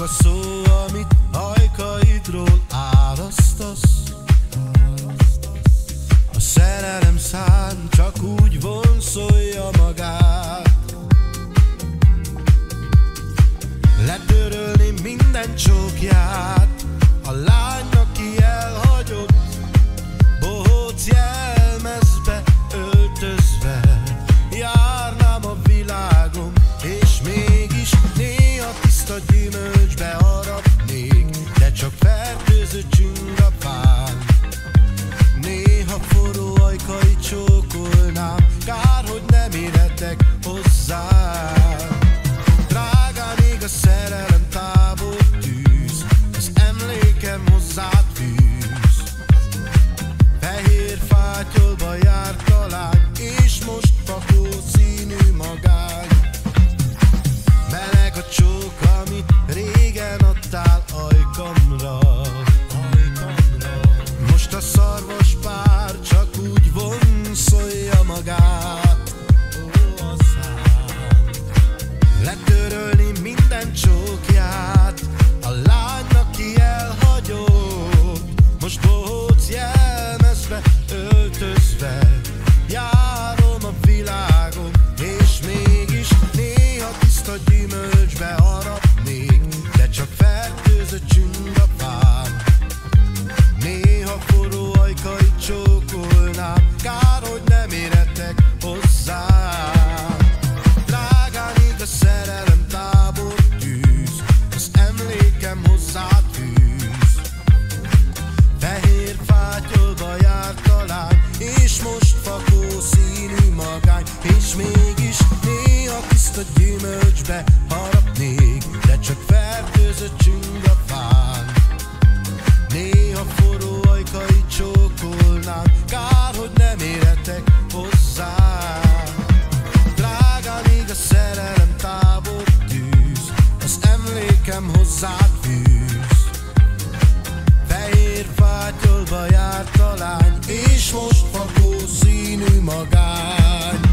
szó, amit ajkaidról árasztasz. A szerelem szán csak úgy vonszolja magát. Letörölni minden csókját a lánynak, ki elhagyott, bohóc jelmezbe öltözve. Járnám a világon, és mégis néha tiszta gyümölcsbe harapnék, de csak fertőző csingapán. Néha forró ajkait csókolnám, kár, hogy nem érhetek hozzám. Drágán ég a szerelem tábor tűz, az emlékem hozzád fűz. Fehér fátyolba járt talán, és most fakó színű magány. Meleg a csók, amit régen adtál ajkamra. Most a szarvas pár csak úgy vonszolja magát. Letörölni minden csókját a lánynak, ki elhagyott, most bohóc jelmezbe öltözve. Járom a világon, és mégis néha tiszta gyümölcsbe harapnék, de csak fertőzött csündapám. Néha forró ajkait csókolnám, kár, hogy nem érhetek hozzám. Drágán ég a szerelem tábor tűz, az emlékem hozzád fűz. Fehér fátyolba járt talán, és most fakó színű magány. És mégis néha tiszta gyümölcsbe harapnék, de csak fertőzött csingafán. Néha forró ajkait csókolnám, kár, hogy nem érhetek hozzá. Drágán ég a szerelem tábor tűz, az emlékem hozzád fűz. Fehér fátyolba járt a lány, és most fakó színű magány.